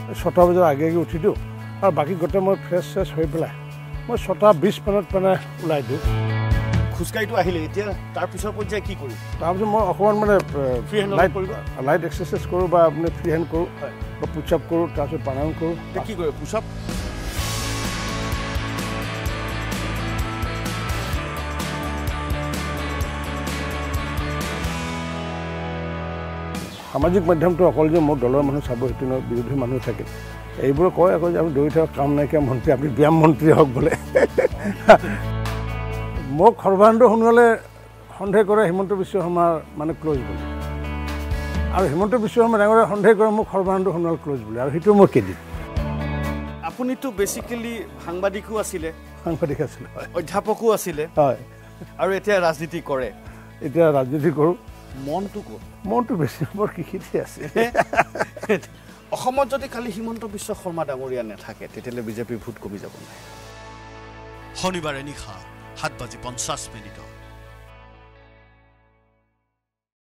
6টা বজাৰ আগে আগে উঠি দিওঁ আৰু বাকী গোটেই মই ফ্ৰেছ হৈ পেলাই মই 6:20 মানত মানে ওলাই দিওঁ খোজকাঢ়িটো আহিলে এতিয়া তাৰ পিছৰ পৰ্যায়ে কি কৰিম তাৰপিছত মই অকণমান মানে ফ্ৰী হেণ্ড লাইট এক্সাৰচাইজ কৰোঁ বা আপুনি ফ্ৰী হেণ্ড কৰোঁ বা পুছ আপ কৰোঁ তাৰপিছত প্ৰাণায়াম কৰোঁ কি কৰে পুছ আপ সামাজিক মাধ্যমটো অকল যে মোৰ দলৰ মানুহ চাব সেইটো নহয় বিৰোধী মানুহ থাকে এইবোৰে কয় আকৌ যে আপুনি দৌৰি থকা কাম নাইকিয়া মন্ত্ৰী আপুনি ব্যায়াম মন্ত্ৰী হওক বোলে মোক সৰ্বানন্দ সোণোৱালে সন্দেহ কৰে হিমন্ত বিশ্ব শৰ্মাৰ মানে ক্ল'জ বুলি আৰু হিমন্ত বিশ্ব শৰ্মা ডাঙৰে সন্দেহ কৰে মোক সৰ্বানন্দ সোণোৱাল ক্ল'জ বুলি আৰু সেইটো মই ক্ৰেডিট আপুনিতো বেচিকেলি সাংবাদিকো আছিলে অধ্যাপকো আছিলে হয় আৰু এতিয়া ৰাজনীতি কৰে এতিয়া ৰাজনীতি কৰোঁ মনটো বেছি বৰ কৃষিতে আছে অসমত যদি কালি হিমন্ত বিশ্ব শৰ্মা ডাঙৰীয়া নাথাকে তেতিয়াহ'লে বিজেপিৰ ভোট কমি যাব নাই শনিবাৰে নিশা 7:50